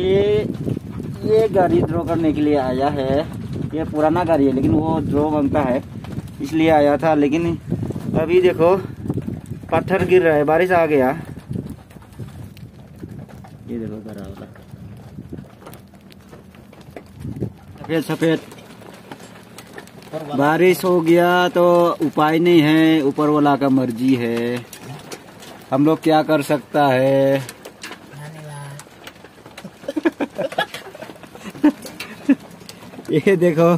ये गाड़ी ड्रॉ करने के लिए आया है। ये पुराना गाड़ी है लेकिन वो ड्रॉ मांगता है इसलिए आया था। लेकिन अभी देखो पत्थर गिर रहा है, बारिश आ गया। ये देखो बड़ा वाला सफेद सफेद बारिश हो गया तो उपाय नहीं है, ऊपर वाला का मर्जी है, हम लोग क्या कर सकता है। ये देखो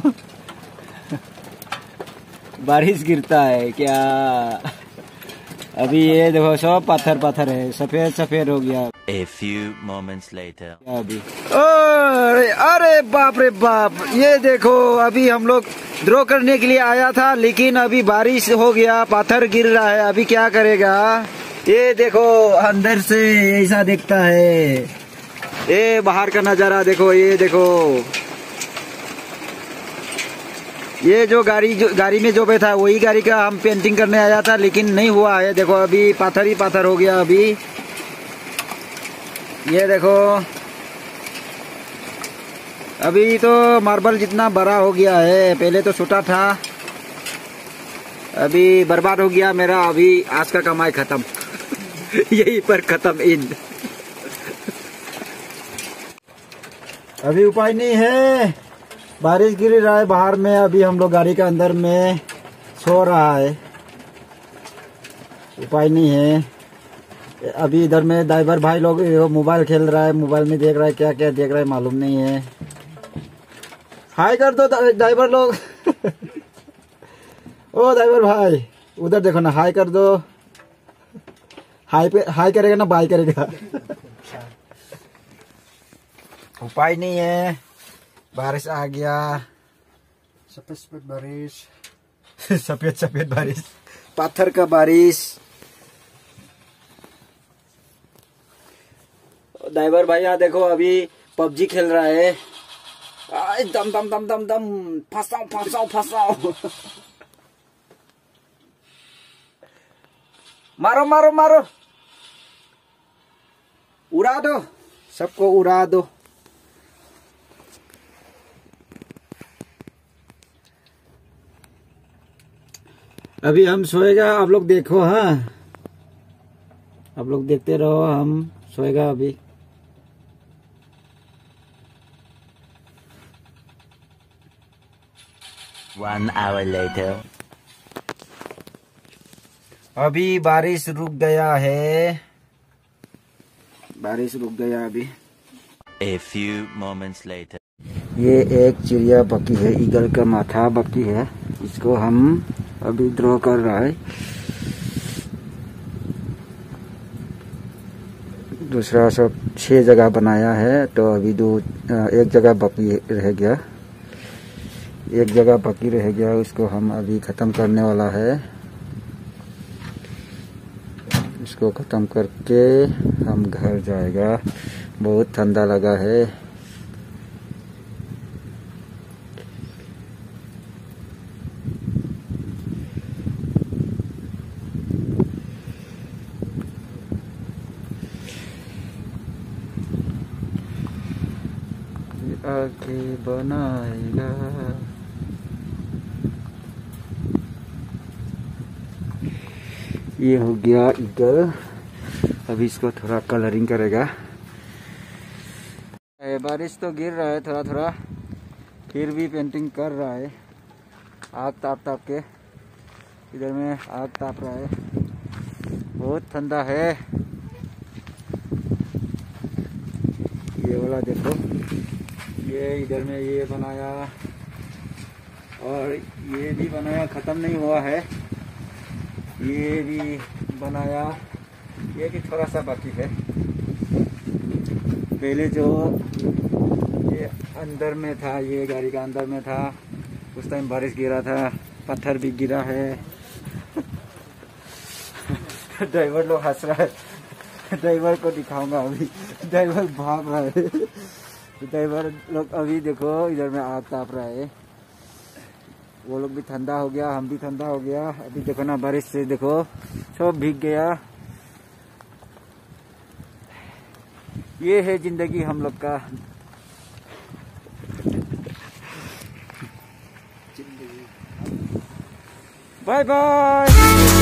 बारिश गिरता है क्या। अभी ये देखो सब पत्थर पत्थर है, सफेद सफेद हो गया। A few moments later. अभी अरे बाप रे बाप, ये देखो अभी हम लोग ड्रॉ करने के लिए आया था लेकिन अभी बारिश हो गया, पत्थर गिर रहा है। अभी क्या करेगा। ये देखो अंदर से ऐसा दिखता है, ये बाहर का नजारा देखो। ये देखो ये जो गाड़ी में जो बैठा वही गाड़ी का हम पेंटिंग करने आया था लेकिन नहीं हुआ है। देखो अभी पत्थर ही पत्थर हो गया। अभी ये देखो अभी तो मार्बल जितना बड़ा हो गया है, पहले तो छोटा था। अभी बर्बाद हो गया मेरा, अभी आज का कमाई खत्म। यही पर खत्म इन। अभी उपाय नहीं है, बारिश गिर रहा है बाहर में। अभी हम लोग गाड़ी के अंदर में सो रहा है, उपाय नहीं है। अभी इधर में ड्राइवर भाई लोग मोबाइल खेल रहा है, मोबाइल में देख रहा है, क्या क्या देख रहा है मालूम नहीं है। हाय कर दो ड्राइवर लोग। ओ ड्राइवर भाई उधर देखो ना, हाय कर दो। हाय पे हाय करेगा ना बाय करेगा। उपाय नहीं है, बारिश आ गया। सफेद सफेद बारिश। सफेद सफेद बारिश, पत्थर का बारिश। ड्राइवर भाई यहाँ देखो अभी पबजी खेल रहा है। दम दम दम दम दम, फंसाओ फंसाओ फंसाओ। मारो मारो मारो, उड़ा दो, सबको उड़ा दो। अभी हम सोएगा, आप लोग देखो। हाँ आप लोग देखते रहो, हम सोएगा अभी। One hour later. अभी बारिश रुक गया है, बारिश रुक गया अभी। A few moments later. ये एक चिड़िया बाकी है, ईगल का माथा बाकी है, इसको हम अभी ड्रॉ कर रहा है। दूसरा सब 6 जगह बनाया है तो अभी एक जगह बाकी रह गया, एक जगह बाकी रह गया, उसको हम अभी खत्म करने वाला है। इसको खत्म करके हम घर जाएगा, बहुत ठंडा लगा है। आके बनाएगा। ये हो गया ईगल, अभी इसको थोड़ा कलरिंग करेगा। बारिश तो गिर रहा है थोड़ा थोड़ा, फिर भी पेंटिंग कर रहा है। आग ताप ताप के, इधर में आग ताप रहा है, बहुत ठंडा है। ये वाला देखो, ये इधर में ये बनाया और ये भी बनाया, ख़त्म नहीं हुआ है। ये भी बनाया, ये भी थोड़ा सा बाकी है। पहले जो ये अंदर में था, ये गाड़ी का अंदर में था, उस टाइम बारिश गिरा था, पत्थर भी गिरा है। ड्राइवर लोग हंस रहा है, ड्राइवर को दिखाऊंगा अभी। ड्राइवर भाग रहा है। ड्राइवर लोग अभी देखो इधर में आग ताप रहा है, वो लोग भी ठंडा हो गया, हम भी ठंडा हो गया। अभी देखो ना बारिश से देखो सब भीग गया। ये है जिंदगी हम लोग का। Bye bye.